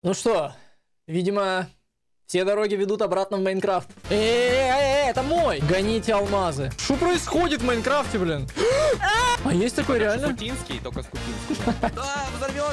Ну что, видимо, все дороги ведут обратно в Майнкрафт. Это мой! Гоните алмазы. Что происходит в Майнкрафте, блин? А есть такой реально? Скутинский, только Скутинский. Да, взорвет!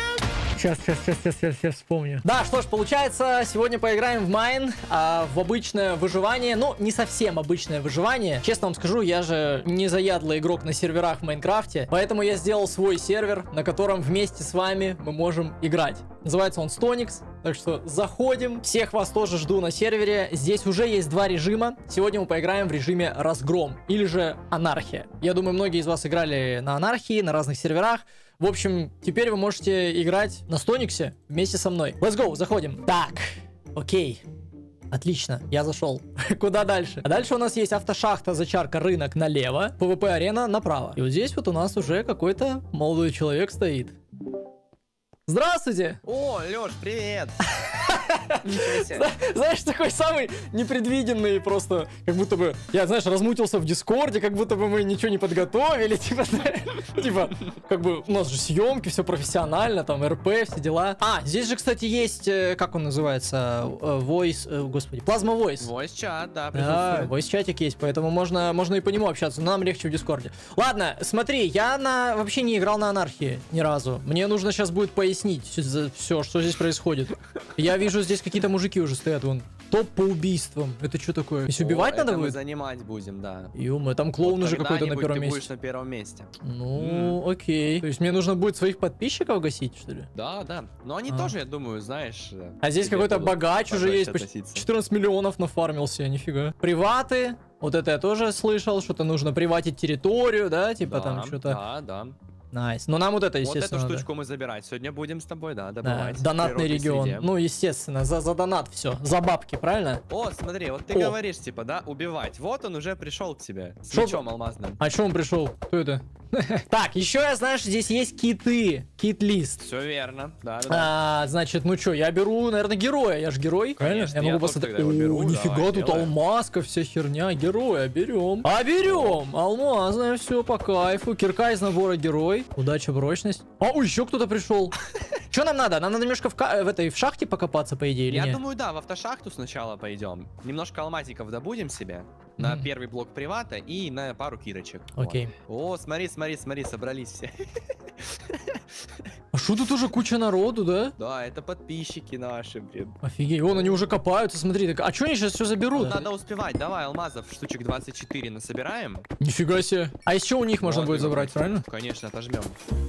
Сейчас вспомню. Да, что ж, получается, сегодня поиграем в Майн, в обычное выживание. Ну, не совсем обычное выживание. Честно вам скажу, я же не заядлый игрок на серверах в Майнкрафте, поэтому я сделал свой сервер, на котором вместе с вами мы можем играть. Называется он Stonex, так что заходим. Всех вас тоже жду на сервере. Здесь уже есть два режима. Сегодня мы поиграем в режиме Разгром, или же Анархия. Я думаю, многие из вас играли на Анархии, на разных серверах. В общем, теперь вы можете играть на Стониксе вместе со мной. Let's go, заходим. Так, окей. Отлично, я зашел. Куда дальше? А дальше у нас есть автошахта, зачарка, рынок налево, PvP-арена направо. И вот здесь вот у нас уже какой-то молодой человек стоит. Здравствуйте! О, Лёш, привет! Ничего себе. Знаешь, такой самый непредвиденный просто, как будто бы, я, знаешь, размутился в Дискорде, как будто бы мы ничего не подготовили, типа, как бы у нас же съемки, все профессионально, там, РП, все дела. А, здесь же, кстати, есть, как он называется, Voice, господи, Plasma Voice. Voice чат, да, Да, присутствует. Voice чатик есть, поэтому можно и по нему общаться, но нам легче в Дискорде. Ладно, смотри, я вообще не играл на Анархии ни разу. Мне нужно сейчас будет пояснить все, что здесь происходит. Я вижу, здесь какие-то мужики уже стоят, вон. Топ по убийствам. Это что такое? Если убивать надо это мы будет? занимать будем, да. Ё-моё, там клоун Вот уже какой-то на когда-нибудь первом ты месте. будешь на первом месте. Ну, окей. То есть мне нужно будет своих подписчиков гасить, что ли? Да, да. Но они тоже, я думаю, знаешь... А здесь тебе какой-то будут богач уже есть. попроще Почти относиться. 14 миллионов нафармился, нифига. Приваты. Вот это я тоже слышал, что-то нужно приватить территорию, да? Типа Да, там что-то. Да, да. Найс. Но нам вот это, Вот естественно, эту надо. штучку мы забирать. Сегодня будем с тобой, да, Да, добывать. в донатный природной регион. среде. Ну, естественно, за донат все. За бабки, правильно? О, смотри, вот ты О. говоришь, типа, да, убивать. Вот он уже пришел к тебе. С Шо- мечом алмазным. А что он пришел? Кто это? Так, еще я, знаешь, здесь есть киты. Кит-лист. Все верно. Да, да, да. Значит, ну что, я беру, наверное, героя. Я же герой. Правильно? Конечно, Я могу я тоже посмотреть. тогда его беру. О, нифига, Давай, тут делаем. алмазка, вся херня. Героя берем. А берем. Алмазное, все по кайфу. Кирка из набора герой. Удача, прочность. А, еще кто-то пришел. Что нам надо? Нам надо немножко в шахте покопаться, по идее, или Я нет? думаю, да, в автошахту сначала пойдем. Немножко алмазиков добудем себе. На первый блок привата и на пару кирочек. Окей. Вот. О, смотри, смотри, смотри, собрались все. А что тут уже куча народу, да? Да, это подписчики наши, блин. Офигеть, вон они уже копаются, смотри. Так, а что они сейчас все заберут? Надо успевать, давай, алмазов штучек 24 насобираем. Нифига себе. А еще у них можно Вот, будет и забрать, вот. правильно? Конечно, отожмем.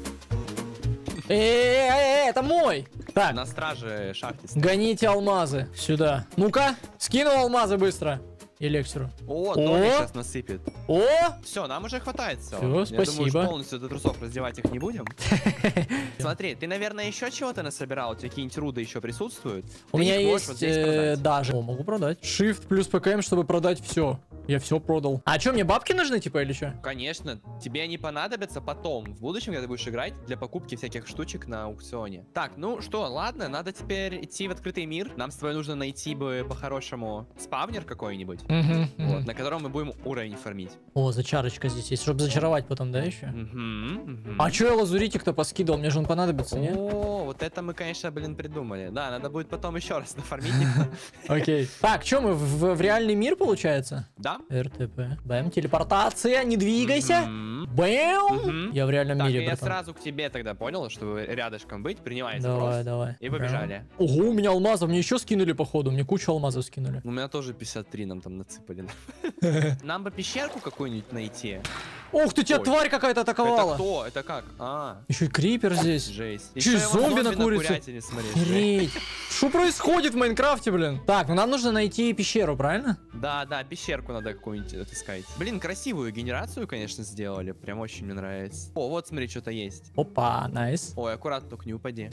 Это мой! Так, На страже шахты стоит. гоните алмазы сюда. Ну-ка, скинул алмазы быстро. Элексиру. О, О! Тони сейчас насыпет. О! Все, нам уже хватает все. Всё, Я думаю, спасибо. уж полностью до трусов раздевать их не будем. Смотри, ты, наверное, еще чего-то насобирал? У тебя какие-нибудь руды еще присутствуют? У Ты меня их можешь вот есть здесь продать. даже. О, могу продать. Shift плюс ПКМ, чтобы продать все. Я все продал. А что, мне бабки нужны, типа, или что? Конечно, тебе они понадобятся потом, в будущем, когда ты будешь играть, для покупки всяких штучек на аукционе. Так, ну что, ладно, надо теперь идти в открытый мир. Нам с тобой нужно найти бы по-хорошему спавнер какой-нибудь, вот, на котором мы будем уровень фармить. О, зачарочка здесь есть, чтобы зачаровать потом, да, еще? Мгм. А что я лазуритик-то поскидывал? Мне же он понадобится, не? О, вот это мы, конечно, блин, придумали. Да, надо будет потом еще раз нафармить. Окей. Так, что мы в реальный мир, получается? Да? РТП. Бэм, телепортация, не двигайся. Мгм. Бэм. Мгм. Я в реальном Так, мире, я братан. сразу к тебе тогда понял, чтобы рядышком быть, принимай Давай, запрос. давай. И побежали. Ого, у меня алмазов. Мне еще скинули, походу. Мне кучу алмазов скинули. У меня тоже 53 нам там нацепали. Нам бы пещерку какую-нибудь найти. Ух ты, тебя Ой. тварь какая-то Это атаковала. кто? Это как? А, Еще и крипер здесь. жесть. Еще и Ещё его зомби на курице. курятине, смотри, жесть. Охереть. Что происходит в Майнкрафте, блин? Так, ну нам нужно найти пещеру, правильно? Да, да, пещерку надо какую-нибудь отыскать. Блин, красивую генерацию, конечно, сделали. Прям очень мне нравится. О, вот смотри, что-то есть. Опа, найс. Ой, аккуратно, только не упади.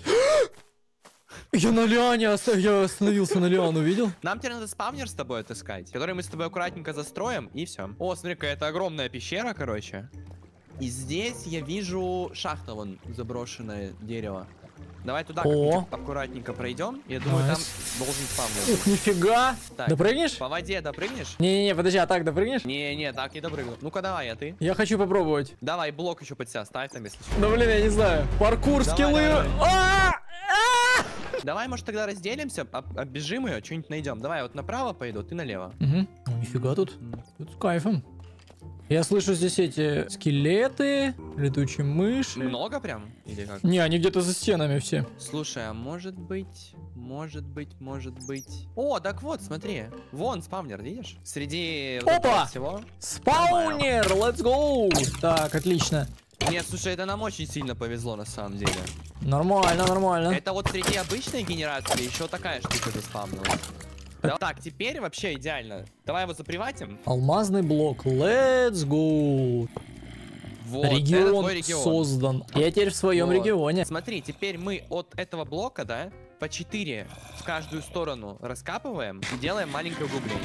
Я на лиане, я остановился на лиану, видел? Нам теперь надо спавнер с тобой отыскать, который мы с тобой аккуратненько застроим, и все. О, смотри, какая-то огромная пещера, короче. И здесь я вижу шахта, вон, заброшенное дерево. Давай туда О. как-нибудь аккуратненько пройдем. Я думаю, Найс. там должен спавнер. Ух, нифига. Так. Допрыгнешь? По воде допрыгнешь? Не-не-не, подожди, а так допрыгнешь? Не-не, так не допрыгну. Ну-ка давай, а ты? Я хочу попробовать. Давай, блок еще под себя ставь там, если что. Ну, блин, я не знаю. Паркур, Давай, скиллы. давай, давай. А! Давай, может, тогда разделимся, оббежим ее, что-нибудь найдем. Давай, вот направо пойду, ты налево. Угу. Ну, нифига тут. Тут с кайфом. Я слышу здесь эти скелеты, летучие мыши. Много прям? Или как? Не, они где-то за стенами все. Слушай, а может быть... О, так вот, смотри. Вон спавнер, видишь? Среди вот этого Опа! всего. Спаунер, let's go! Так, отлично. Нет, слушай, это нам очень сильно повезло на самом деле. Нормально, нормально. Это вот среди обычной генерации еще такая штука заспавнилась. Да, так, теперь вообще идеально. Давай его заприватим. Алмазный блок, let's go. Вот, это Регион твой регион. создан. Я теперь в своем Вот. регионе. Смотри, теперь мы от этого блока, да, по 4 в каждую сторону раскапываем и делаем маленькое углубление.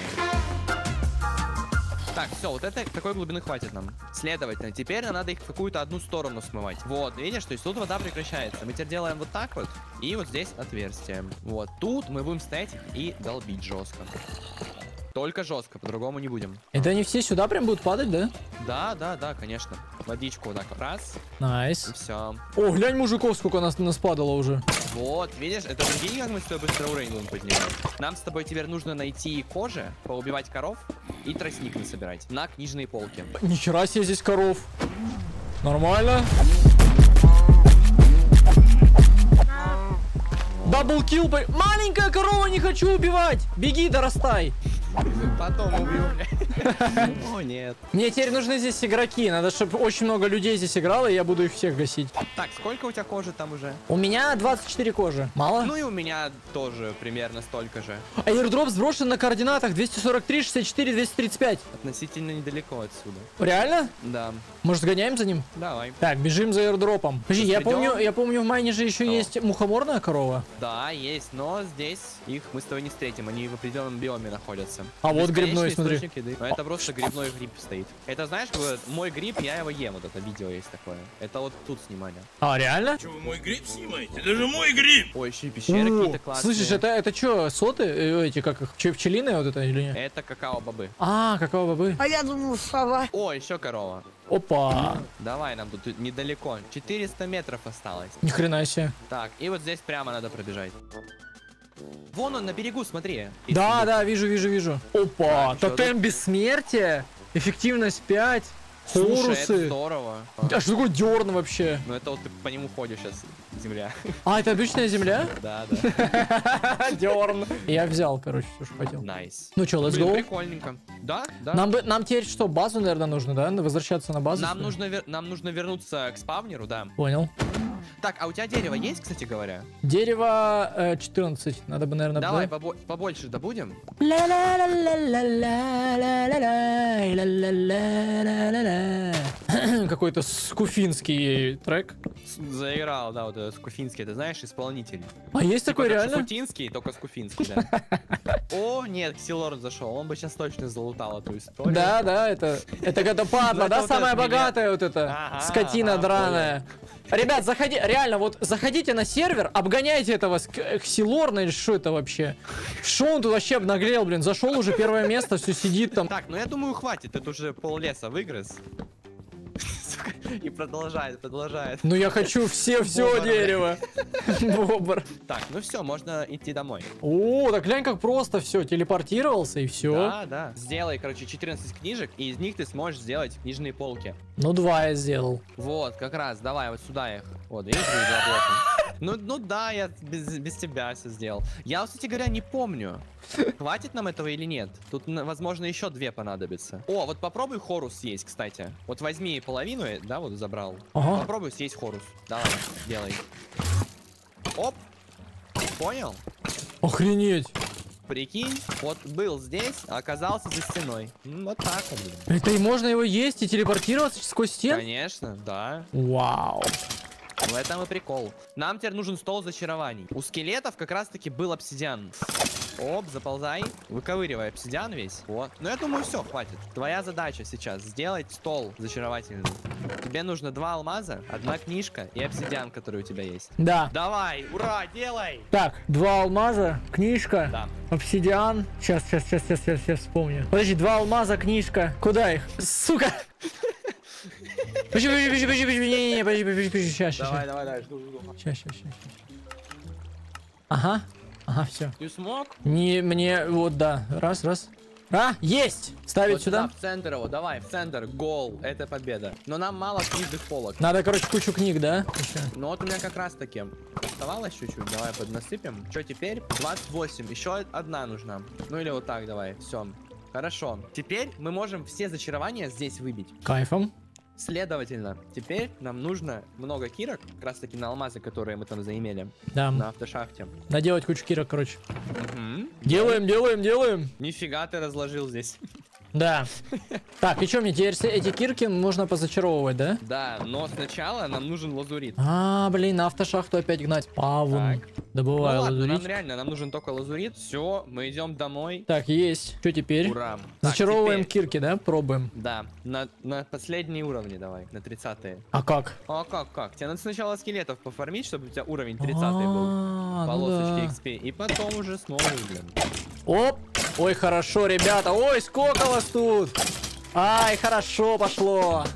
Так, все, вот это такой глубины хватит нам. Следовательно, теперь нам надо их в какую-то одну сторону смывать. Вот, видишь, то есть тут вода прекращается. Мы теперь делаем вот так вот, и вот здесь отверстие. Вот, тут мы будем стоять их и долбить жестко. Только жестко, по-другому не будем. Это они все сюда прям будут падать, да? Да, конечно. Водичку вот так вот раз, Найс. и все. О, глянь, мужиков, сколько нас падало уже. Вот, видишь, это прикинь, как мы с тобой быстро уровень будем поднимать. Нам с тобой теперь нужно найти кожи, поубивать коров и тростник насобирать на книжные полки. Нихера себе здесь коров. Нормально. Даблкил. Маленькая корова, не хочу убивать. Беги, дорастай. Потом убью, бля. О, нет. Мне теперь нужны здесь игроки. Надо, чтобы очень много людей здесь играло, и я буду их всех гасить. Так, сколько у тебя кожи там уже? У меня 24 кожи. Мало? Ну и у меня тоже примерно столько же. Аирдроп сброшен на координатах 243, 64, 235. Относительно недалеко отсюда. Реально? Да. Может, сгоняем за ним? Давай. Так, бежим за аирдропом. Подожди, Сейчас я помню, в майне же еще Что? есть мухоморная корова. Да, есть, но здесь их мы с тобой не встретим. Они в определенном биоме находятся. А вот Бесконечный грибной, смотри. источник еды. Но это просто грибной гриб стоит. Это знаешь, как мой гриб, я его ем. Вот это видео есть такое. Это вот тут снимали. А, реально? Че вы мой гриб снимаете? Это же мой гриб! Ой, еще и пещеры О, какие-то классные. слышишь, это что, соты? Эти, как их, пчелиные вот это или нет? Это какао-бобы. А, какого бобы? А я думал, сова. О, еще корова. Опа. Давай, нам тут недалеко. 400 метров осталось. Ни хрена себе. Так, и вот здесь прямо надо пробежать. Вон он на берегу, смотри. Да, Если- да, вижу. Опа, Так, чё, тотем бессмертия, эффективность 5, Слушай, это хорусы. здорово. А что такое дерн вообще? Ну это вот ты по нему ходишь сейчас, земля. А, это обычная земля? Да, да. Дерн. Я взял, короче, все, что хотел. Найс. Ну что, let's Блин, go. прикольненько. Да, да. Нам теперь что, базу, наверное, нужно, да? Возвращаться на базу? Нам что ли? нужно вернуться к спавнеру, да. Понял. Так, а у тебя дерево есть, кстати говоря? Дерево 14. Надо бы, наверное, Давай побольше добудем. Какой-то скуфинский трек. Заиграл, да, вот Скуфинский, ты знаешь, исполнитель. А есть такой Типа как реально? Шуфутинский, только Скуфинский, да. О, нет, Ксилорд зашел, он бы сейчас точно залутал эту историю. Да, это когда падла, Ну, да, это вот самая этот богатая вот эта Ага, скотина ага, драная. Ребят, реально, вот заходите на сервер, обгоняйте этого Ксилорна или что это вообще? Что он тут вообще обнаглел, блин, зашел уже первое место, все сидит там. Так, ну я думаю, хватит, это уже пол леса выгрыз. Сука, и продолжает. Ну я хочу все Бобр. дерево. Бобр. Так, ну все, можно идти домой. О, так глянь, как просто все, телепортировался и все. Да, да. Сделай, короче, 14 книжек, и из них ты сможешь сделать книжные полки. Ну 2 я сделал. Вот, как раз, давай, вот сюда их. Вот, видишь, будет 2 блока. Ну да, я без тебя все сделал. Я, кстати говоря, не помню, хватит нам этого или нет. Тут, возможно, еще 2 понадобится. О, вот попробуй хорус съесть, кстати. Вот возьми половину, да, вот забрал. Ага. Попробуй съесть хорус. Давай, делай. Оп. Понял? Охренеть. Прикинь, вот был здесь, а оказался за стеной. Вот так вот. Блин. Это и можно его есть и телепортироваться сквозь стену? Конечно, да. Вау. В этом и прикол. Нам теперь нужен стол зачарований. У скелетов как раз таки был обсидиан. Оп, заползай. Выковыривай обсидиан весь. Вот. Ну я думаю, все, хватит. Твоя задача сейчас сделать стол зачаровательный. Тебе нужно 2 алмаза, 1 книжка и обсидиан, который у тебя есть. Да. Давай, ура, делай! Так, 2 алмаза, книжка, Да. обсидиан. Сейчас вспомню. Подожди, 2 алмаза, книжка. Куда их? Сука! Подожди, не, подожди, сейчас. Давай, жду. Сейчас. Ага. Ага, все. Ты смог? Не, мне, вот, да. Раз. Есть! Ставить Вот сюда. в центр его, давай, в центр. Гол, это победа. Но нам мало книжных полок. Надо, короче, кучу книг, да? Еще. Ну вот у меня как раз таки оставалось чуть-чуть. Давай поднасыпем. Что теперь? 28. Еще одна нужна. Ну или вот так давай. Все. Хорошо. Теперь мы можем все зачарования здесь выбить. Кайфом. Следовательно, теперь нам нужно много кирок, как раз таки на алмазы, которые мы там заимели Да. на автошахте. Наделать кучу кирок, короче. Мгм. Делаем. Нифига ты разложил здесь. Да. Так, и что, мне теперь все эти кирки можно позачаровывать, да? Да, но сначала нам нужен лазурит. А, блин, на автошахту опять гнать. Павун. Так. Добываю Ну ладно, лазурит. нам реально, нам нужен только лазурит. Все, мы идем домой. Так, есть. Что теперь? Ура. Так, Зачаровываем теперь- кирки, да? Пробуем. Да, на последние уровни давай, на 30-е. А как? А как? Тебе надо сначала скелетов пофармить, чтобы у тебя уровень 30-й был. А, ну Полосочки да. XP. И потом уже снова, блин. Оп! Ой, хорошо, ребята. Ой, сколько вас тут! Ай, хорошо пошло.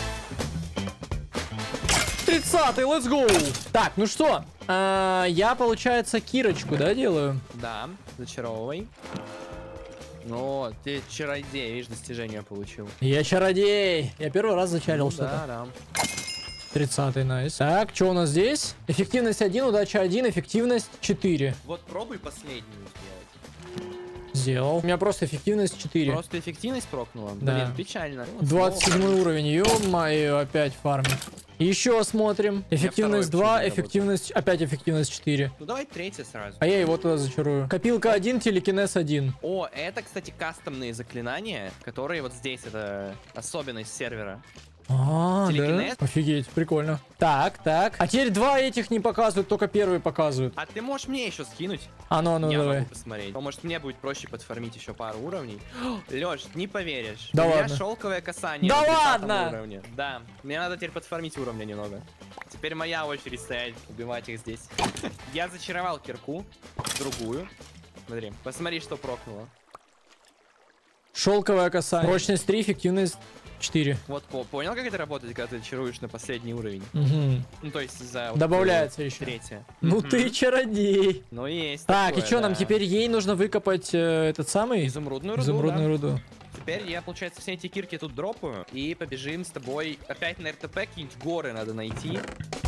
30-й, let's go! Так, ну что? Я, получается, кирочку, да, делаю? Да, зачаровывай. Ну, ты чародей, видишь, достижение получил. Я чародей. Я первый раз зачарил Ну что-то. да. 30-й, найс. Так, что у нас здесь? Эффективность 1, удача 1, эффективность 4. Вот пробуй последнюю сделать. Сделал. У меня просто эффективность 4. Просто эффективность прокнула. Да. Блин, печально. 27 уровень. Ё-моё, опять фармит. Еще смотрим. Эффективность второй 2, почему-то эффективность... Опять эффективность 4. Ну давай третье сразу. А я его туда зачарую. Копилка 1, телекинез 1. О, это, кстати, кастомные заклинания, которые вот здесь, это особенность сервера. А, да? Телекинез? Офигеть, прикольно. Так. А теперь два этих не показывают, только первый показывают. А ты можешь мне еще скинуть? А ну Я давай. могу посмотреть. Может, мне будет проще подфармить еще пару уровней. Леш, не поверишь. Да у меня ладно. шелковое касание Да на 30 ладно! уровне. Да. Мне надо теперь подфармить уровня немного. Теперь моя очередь стоять, убивать их здесь. Я зачаровал кирку, другую. Смотри, посмотри, что прокнуло. Шелковое касание. Прочность 3, эффективность 4. Вот понял, как это работает, когда ты чаруешь на последний уровень? Угу. Ну, то есть за... вот Добавляется такое еще. Третье. Ну Мгм. ты чародей. Ну, есть Так, и такое, что, нам да. теперь ей нужно выкопать этот самый? Изумрудную руду, Изумрудную да. руду. Теперь я, получается, все эти кирки тут дропаю. И побежим с тобой опять на РТП. Какие-нибудь горы надо найти.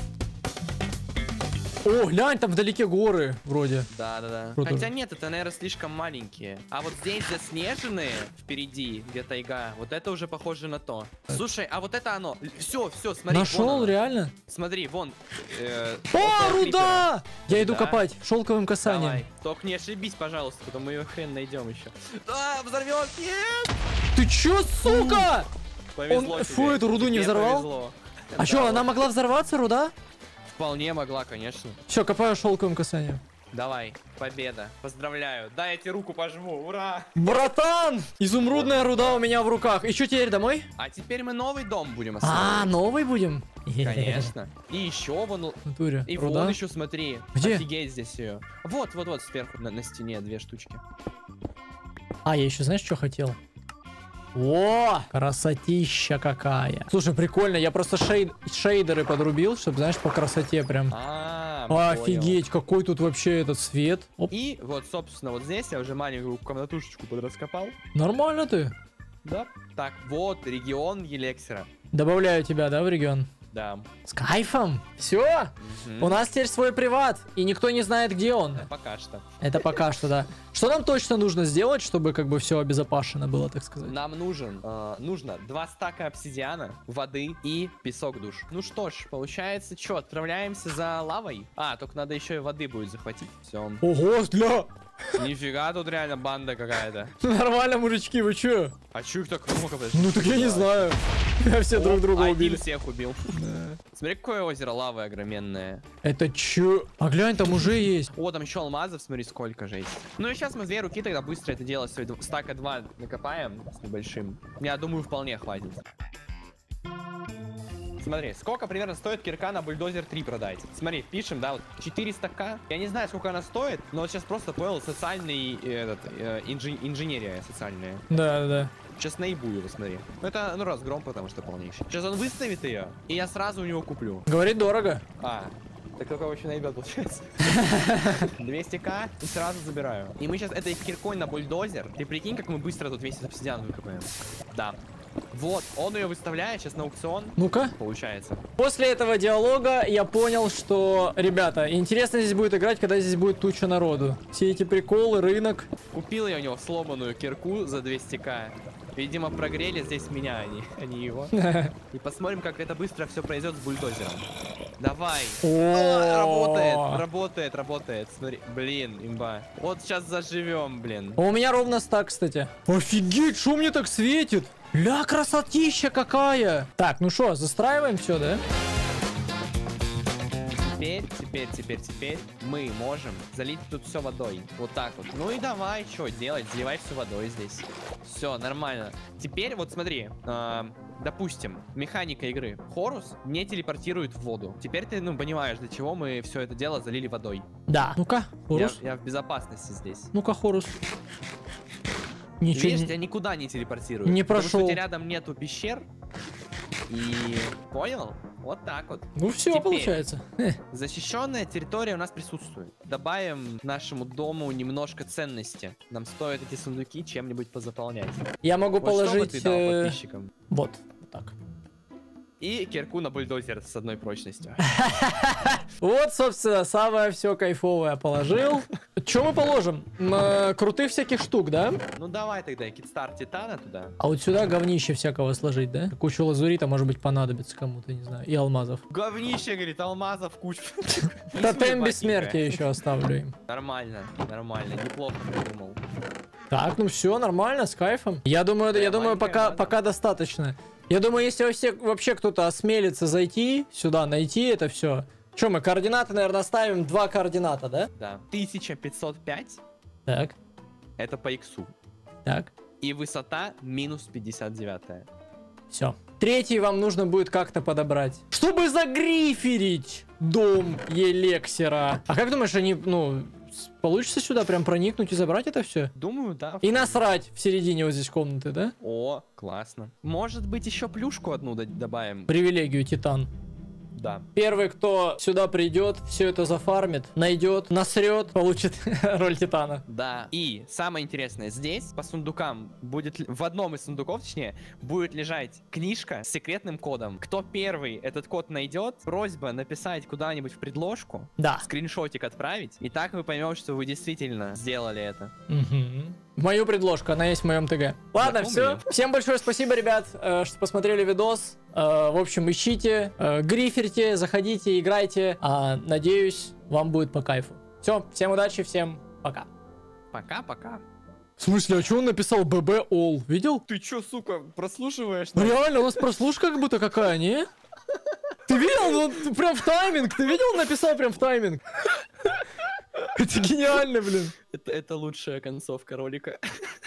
О, глянь, там вдалеке горы, вроде. Да. Круто. Хотя нет, это, наверное, слишком маленькие. А вот здесь заснеженные впереди, где тайга, вот это уже похоже на то. Слушай, а вот это оно. Все, смотри, Нашел, вон оно. реально? Смотри, вон. О, около руда! Я иду Да. копать шелковым Крипера. касанием. Давай. Только не ошибись, пожалуйста, потом мы ее хрен найдем еще. Да, взорвет! Нет! Ты чё, сука? Повезло Он- тебе. фу, эту руду не Тебе взорвал? повезло. А что, Да, она вот. могла взорваться, руда? Вполне могла, конечно. Все, копаю шелковым касанием. Давай, победа. Поздравляю. Дай я тебе руку пожму. Ура! Братан! Изумрудная руда у меня в руках. И что теперь, домой? А теперь мы новый дом будем А, осваивать. новый будем? Конечно. И еще вон... В натуре. И Руда? вон еще смотри. Где? Офигеть здесь ее. Вот, сверху на стене две штучки. А, я еще знаешь, что хотел? О, красотища какая. Слушай, прикольно, я просто шейдеры подрубил, чтобы, знаешь, по красоте прям. Понял. Офигеть, какой тут вообще этот свет. Оп, И вот, собственно, вот здесь я уже маленькую комнатушечку подраскопал. нормально ты. Да. Так, вот регион Елексера. Добавляю тебя, да, в регион? Да. С кайфом. Все. Мгм. У нас теперь свой приват, и никто не знает, где он. Пока что. Это пока что, да. Что нам точно нужно сделать, чтобы как бы все обезопасено было, так сказать? Нам нужно 2 стака обсидиана, воды и песок душ. Ну что ж, получается, что, отправляемся за лавой? А, только надо еще и воды будет захватить. Все. Ого, для... Нифига, тут реально банда какая-то. Нормально, мужички, вы чё? А чё их так много? Ну так я не знаю. Все друг друга Один убили. всех убил. Смотри, какое озеро лавы огроменное. Это чё? А глянь, там уже есть. О, там еще алмазов, смотри, сколько же есть. Ну и сейчас мы 2 руки тогда быстро это дело стоит. Стака 2 накопаем с небольшим. Я думаю, вполне хватит. Смотри, сколько примерно стоит кирка на бульдозер 3 продать? Смотри, пишем, да, вот 400к. Я не знаю, сколько она стоит, но вот сейчас просто понял социальный, инженерия социальная. Да. Сейчас наебу его, смотри. Ну это, ну разгром, потому что полнейший. Сейчас он выставит ее, и я сразу у него куплю. Говорит, дорого. А, Так только еще наебет, получается. 200к и сразу забираю. И мы сейчас этой киркой на бульдозер. Ты прикинь, как мы быстро тут весь обсидиан выкопаем. Да. Вот, он ее выставляет сейчас на аукцион. Ну-ка. Получается. После этого диалога я понял, что, ребята, интересно здесь будет играть, когда здесь будет туча народу. Все эти приколы, рынок. Купил я у него сломанную кирку за 200к. Видимо, прогрели здесь меня, а не его. И посмотрим, как это быстро все произойдет с бульдозером. Давай. Работает. Смотри, блин, имба. Вот сейчас заживем, блин. У меня ровно стак, кстати. Офигеть, что мне так светит? Ля, красотища какая! Так, ну что, застраиваем все, да? Теперь мы можем залить тут все водой. Вот так вот. Ну и давай, что делать? Заливай все водой здесь. Все, нормально. Теперь вот смотри. Допустим, механика игры. Хорус не телепортирует в воду. Теперь ты, ну, понимаешь, для чего мы все это дело залили водой. Да. Ну-ка, Хорус. Я в безопасности здесь. Ну-ка, Хорус. Ничего. Видишь, тебя никуда не телепортирует. Не потому прошел. что у тебя рядом нету пещер. И понял? Вот так вот. Ну все, Теперь получается. защищенная территория у нас присутствует. Добавим нашему дому немножко ценности. Нам стоит эти сундуки чем-нибудь позаполнять. Я могу Вот что бы положить... ты дал подписчикам? Вот так. И кирку на бульдозер с одной прочностью. Вот, собственно, самое все кайфовое положил. Что мы положим? Крутых всяких штук, да? Ну давай тогда китстар титана туда. А вот сюда говнище всякого сложить, да? Кучу лазурита, может быть, понадобится кому-то, не знаю. И алмазов. Говнище, говорит, алмазов кучу. Тотем бессмертия еще оставлю им. Нормально, неплохо придумал. Так, ну все, нормально, с кайфом. Я думаю, пока достаточно. Я думаю, если вообще кто-то осмелится зайти сюда, найти это все. Че, мы координаты, наверное, ставим 2 координата, да? Да. 1505. Так, Это по иксу. так. И высота минус 59. Все. Третий вам нужно будет как-то подобрать. Чтобы загриферить дом Елексера. А как думаешь, они, получится сюда прям проникнуть и забрать это все? Думаю, да. И насрать в середине вот здесь комнаты, да? О, классно. Может быть, еще плюшку одну добавим? Привилегию Титан. Да. Первый, кто сюда придет, все это зафармит, найдет, насрет, получит роль Титана. Да. И самое интересное, здесь по сундукам будет, в одном из сундуков, точнее, будет лежать книжка с секретным кодом. Кто первый этот код найдет, просьба написать куда-нибудь в предложку, Да. скриншотик отправить, и так мы поймем, что вы действительно сделали это. Мою предложку, она есть в моем ТГ. Ладно, все. Запомнили. Всем большое спасибо, ребят, что посмотрели видос. В общем, ищите, гриферите, заходите, играйте. Надеюсь, вам будет по кайфу. Все, всем удачи, всем пока. Пока-пока. В смысле, а что он написал ББ All? Видел? Ты чё, сука, прослушиваешь? Реально, у нас прослушка как будто какая, не? Ты видел? Он прям в тайминг. Ты видел? Он написал прям в тайминг. Это гениально, блин. Это лучшая концовка ролика.